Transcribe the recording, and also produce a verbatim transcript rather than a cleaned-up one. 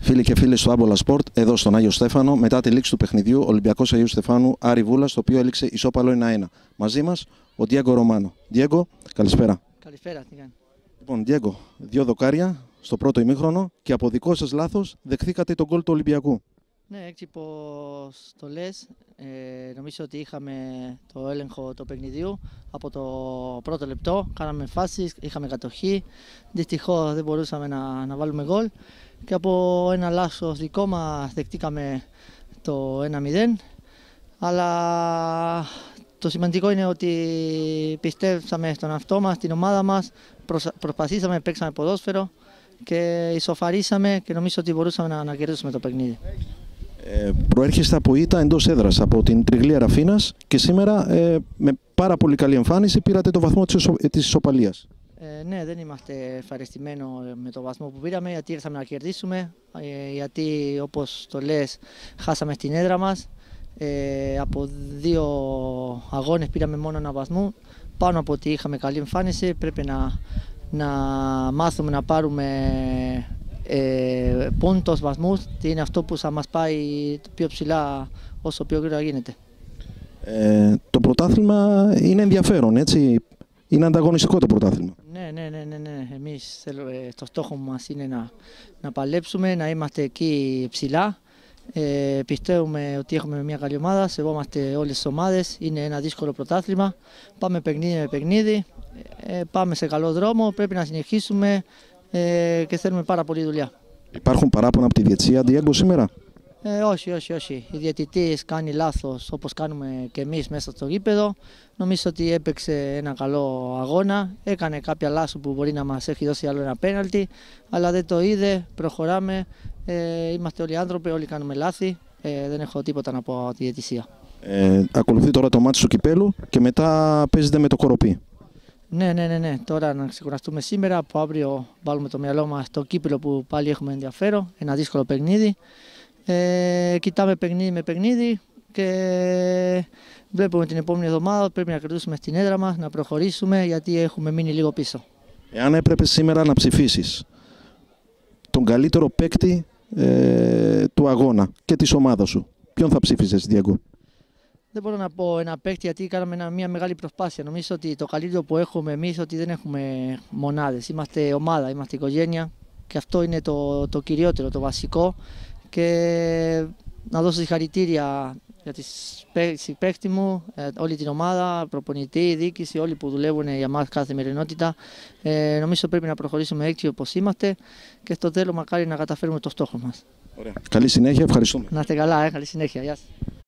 Φίλοι και φίλοι στο Άμπολα Σπορτ, εδώ στον Άγιο Στέφανο, μετά τη λήξη του παιχνιδιού Ολυμπιακός Αγίου Στεφάνου Άρη Βούλας, το οποίο έληξε ισόπαλο ένα ένα. Μαζί μας ο Ντιέγκο Ρωμάνο. Ντιέγκο, καλησπέρα. Καλησπέρα, τι κάνει. Λοιπόν, Ντιέγκο, δύο δοκάρια στο πρώτο ημίχρονο και από δικό σας λάθος δεχθήκατε τον γκολ του Ολυμπιακού. Ναι, έτσι πως το λες, ε, νομίζω ότι είχαμε το έλεγχο του παιχνιδιού από το πρώτο λεπτό, κάναμε φάσεις, είχαμε κατοχή, δυστυχώς δεν μπορούσαμε να, να βάλουμε γκολ και από ένα λάθος δικό μας δεχτήκαμε το ένα μηδέν, αλλά το σημαντικό είναι ότι πιστεύσαμε στον εαυτό μας, στην ομάδα μας, προσπαθήσαμε, παίξαμε ποδόσφαιρο και ισοφαρίσαμε και νομίζω ότι μπορούσαμε να, να κερδίσουμε το παιχνίδι. Ε, προέρχεστε από ήττα εντός έδρας από την Τριγλία Ραφίνας και σήμερα ε, με πάρα πολύ καλή εμφάνιση πήρατε το βαθμό της, ισο, της ισοπαλίας. Ε, ναι, δεν είμαστε ευχαριστημένοι με το βαθμό που πήραμε, γιατί ήρθαμε να κερδίσουμε, ε, γιατί όπως το λες χάσαμε στην έδρα μας. Ε, από δύο αγώνες πήραμε μόνο ένα βαθμό, πάνω από ότι είχαμε καλή εμφάνιση πρέπει να, να μάθουμε να πάρουμε ε, πόντους, βαθμούς, τι είναι αυτό που θα μας πάει πιο ψηλά όσο πιο γρήγορα γίνεται. Ε, το πρωτάθλημα είναι ενδιαφέρον, έτσι, είναι ανταγωνιστικό το πρωτάθλημα. Ναι, ναι, ναι, ναι, ναι. Εμείς το στόχο μας είναι να, να παλέψουμε, να είμαστε εκεί ψηλά. Ε, πιστεύουμε ότι έχουμε μια καλή ομάδα, σεβόμαστε όλες τις ομάδες, είναι ένα δύσκολο πρωτάθλημα. Πάμε παιχνίδι με παιχνίδι, ε, πάμε σε καλό δρόμο, πρέπει να συνεχίσουμε ε, και θέλουμε πάρα πολύ δουλειά. Υπάρχουν παράπονα από τη διαιτησία, Ντιέγκο, σήμερα? Ε, όχι, όχι, όχι. Η διαιτητής κάνει λάθος όπως κάνουμε και εμείς μέσα στο γήπεδο. Νομίζω ότι έπαιξε ένα καλό αγώνα, έκανε κάποια λάθη που μπορεί να μας έχει δώσει άλλο ένα πέναλτι, αλλά δεν το είδε, προχωράμε. Ε, είμαστε όλοι άνθρωποι, όλοι κάνουμε λάθη, ε, δεν έχω τίποτα να πω από τη διαιτησία. Ε, ακολουθεί τώρα το μάτι του Κυπέλου και μετά παίζετε με το Κοροπή. Ναι, ναι, ναι, ναι. Τώρα να ξεκουραστούμε σήμερα, από αύριο βάλουμε το μυαλό μας στο Κύπελο που πάλι έχουμε ενδιαφέρον, ένα δύσκολο παιχνίδι. Ε, κοιτάμε παιχνίδι με παιχνίδι και βλέπουμε την επόμενη εβδομάδα πρέπει να κερδίσουμε στην έδρα μας, να προχωρήσουμε γιατί έχουμε μείνει λίγο πίσω. Εάν έπρεπε σήμερα να ψηφίσεις τον καλύτερο παίκτη ε, του αγώνα και της ομάδας σου, ποιον θα ψήφισες, Ντιέγκο? Δεν μπορώ να πω ένα παίκτη γιατί κάναμε μια μεγάλη προσπάθεια. Νομίζω ότι το καλύτερο που έχουμε εμείς ότι δεν έχουμε μονάδες. Είμαστε ομάδα, είμαστε οικογένεια και αυτό είναι το, το κυριότερο, το βασικό. Και να δώσω συγχαρητήρια για τη παίκτη μου, όλη την ομάδα, προπονητή, διοίκηση, όλοι που δουλεύουν για μας καθημερινότητα. Ε, νομίζω πρέπει να προχωρήσουμε έτσι όπως είμαστε και στο τέλος μακάρι να καταφέρουμε το στόχο μας. Ωραία. Καλή συνέχεια, ευχαριστούμε. Να είστε καλά, ε, καλή συνέχεια. Γεια σας.